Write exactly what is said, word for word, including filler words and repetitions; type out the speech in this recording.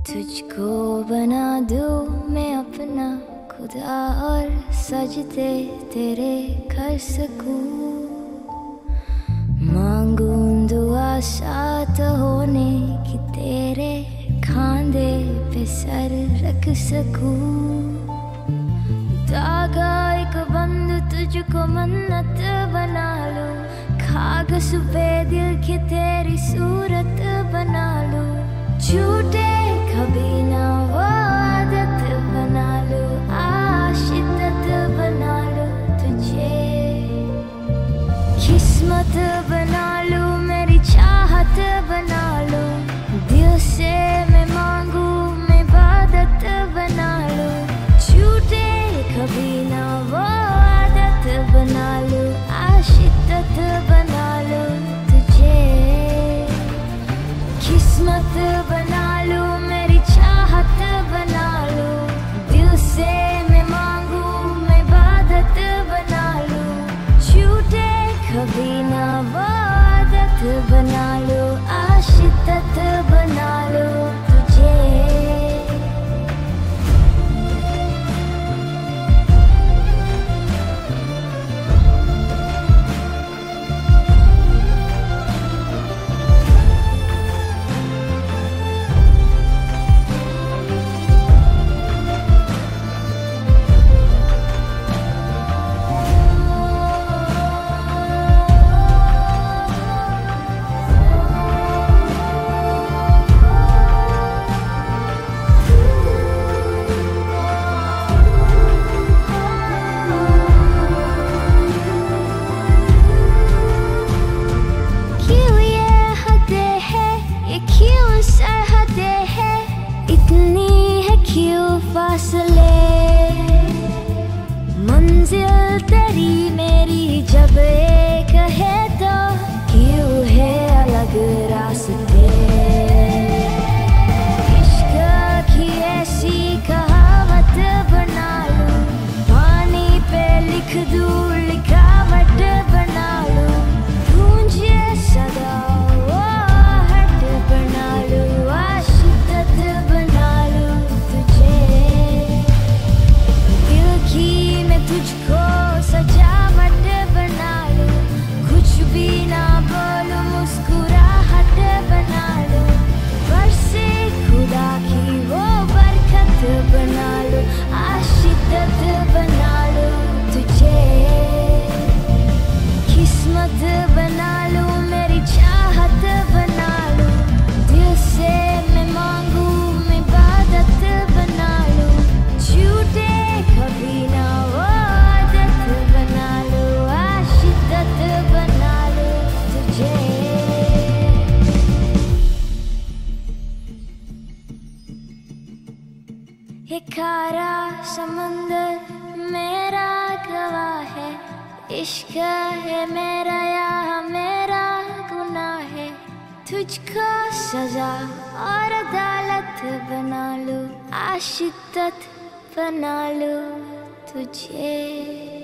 तुझको बना दूं मैं अपना खुदा और सजदे तेरे कर सकूं। मांगूं दुआ साथ होने की तेरे खांधे पे सर रख सकूं। धागा एक बंद तुझको मन्नत बना लूं। कागज पे दिल की तेरी सूरत बना लूं। झूठे कभी ना वो आदत बना लूं। शिद्दत बना लूं तुझे। किस्मत बना लूं मेरी चाहत बना लूं। दिल से मैं मांगू मैं इबादत बना लूं। झूठे कभी ना वो आदत बना लूं। शिद्दत बना लूं तुझे। किस्मत बना लूं मेरी चाहत बना लूं। दिल से मैं मांगू मैं इबादत बना लूं। झूठे कभी ना वो आदत बना लूं। शिद्दत बना लूं तुझे। मंजिल तेरी मेरी जब एक है तो क्यों है अलग रास्ते। इश्क की ऐसी कहावत बना लूं। पानी पे लिख दूं लिखावट बना लूं। गूंजे सदा वो हट बना लूं। शिद्दत बना लूं तुझे। दिल की मैं तुझको सजावट बना लूं। कुछ भी ना बोलूं मुस्कुराहट बना लूं। बरसे खुदा की वो बरकत बना लूं। शिद्दत बना लूं तुझे। किस्मत बना लूं मेरी चाहत बना लूं। दिल से मैं मांगू मैं इबादत बना लूं। झूठे कभी ना वो आदत बना लूं। शिद्दत बना लूं तुझे। ये खारा समंदर मेरा गवाह है। इश्क है मेरा या मेरा गुनाह है। तुझको सजा और अदालत बना लूं। शिद्दत बना लूं तुझे।